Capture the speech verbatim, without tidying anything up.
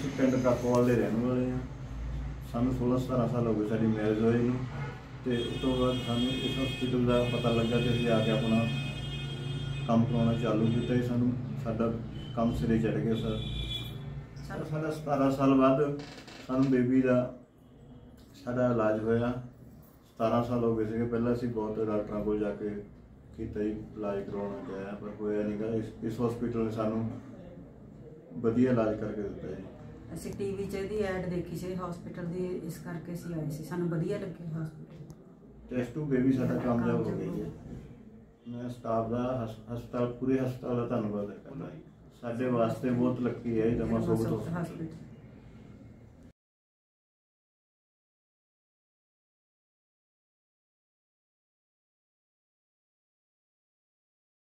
ਅਸੀਂ ਪਿੰਡ ਕਾਪੋਵਾਲ ਦੇ ਰਹਿਣ ਵਾਲੇ ਹਾਂ। ਸਾਨੂੰ सोलह सतारह साल हो गए साडी मैरिज होए नूं ते उस तो बाद सानूं इस हॉस्पिटल का पता लगा कि असीं आके अपना काम कराउणा चालू कीता। सानूं साडा काम सिरे चढ़ गया सर। साडा सतारह साल बाद सानूं बेबी का साडा इलाज होया। सतारह साल हो गए थे पहले असीं बहुत डॉक्टरां कोल जाके कीता जी इलाज करवाउणा चाहिया पर होया नहीं गा। इस इस हॉस्पिटल ने सानूं वधिया इलाज करके दिता जी। ਅਸੀਂ ਟੀਵੀ 'ਚ ਇਹਦੀ ਐਡ ਦੇਖੀ ਸੀ ਹਸਪੀਟਲ ਦੀ, ਇਸ ਕਰਕੇ ਅਸੀਂ ਆਏ ਸੀ, ਸਾਨੂੰ ਵਧੀਆ ਲੱਗੇ ਹਸਪੀਟਲ। ਟੈਸਟ ਟੂ ਬੇਬੀ ਸਾਡਾ ਕਾਮਯਾਬ ਹੋ ਗਿਆ ਜੀ। ਮੈਂ ਸਟਾਫ ਦਾ ਹਸਪਤਾਲ ਪੂਰੇ ਹਸਪਤਾਲ ਦਾ ਧੰਨਵਾਦ ਕਰਦਾ। ਸਾਡੇ ਵਾਸਤੇ ਬਹੁਤ ਲੱਕੀ ਹੈ ਰਮਾ ਸੋਫਤ ਹਸਪਤਾਲ।